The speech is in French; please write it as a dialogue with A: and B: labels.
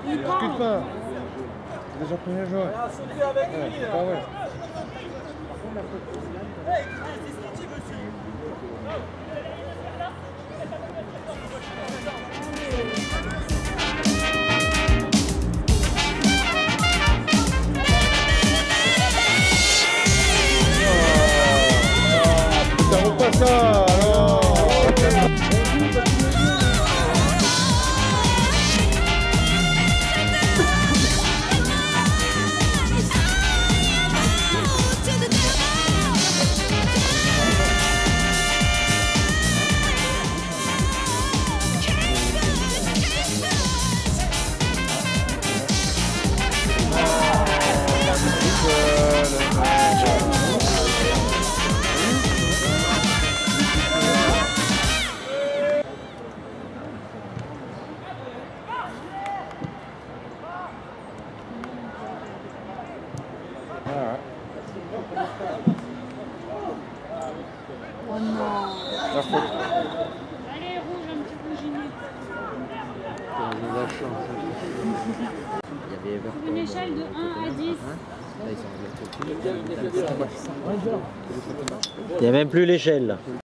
A: discute pas. C'est déjà premier joueur. Ah ouais. Pas ça, alors.
B: Oh non.
C: Allez, rouge, un petit rouginet. Une échelle de 1 à 10.
D: Il n'y a même plus l'échelle.